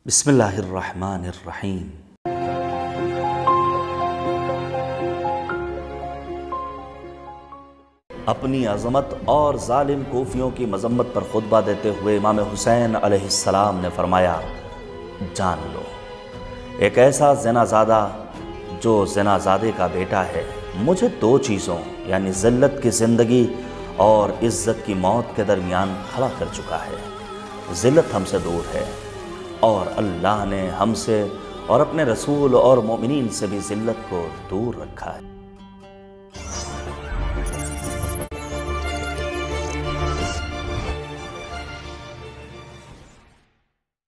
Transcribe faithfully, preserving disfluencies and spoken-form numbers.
बिस्मिल्लाहिर्रहमानिर्रहीम। अपनी अज़मत और ज़ालिम कूफियों की मज़म्मत पर खुतबा देते हुए इमाम हुसैन अलैहिस्सलाम ने फरमाया, जान लो, एक ऐसा ज़नाज़ादा जो ज़नाज़ादे का बेटा है, मुझे दो चीज़ों यानी ज़िल्लत की ज़िंदगी और इज़्ज़त की मौत के दरमियान खड़ा कर चुका है। ज़िल्लत हमसे दूर है और अल्लाह ने हमसे और अपने रसूल और मोमिनीन से भी ज़िल्लत को दूर रखा है।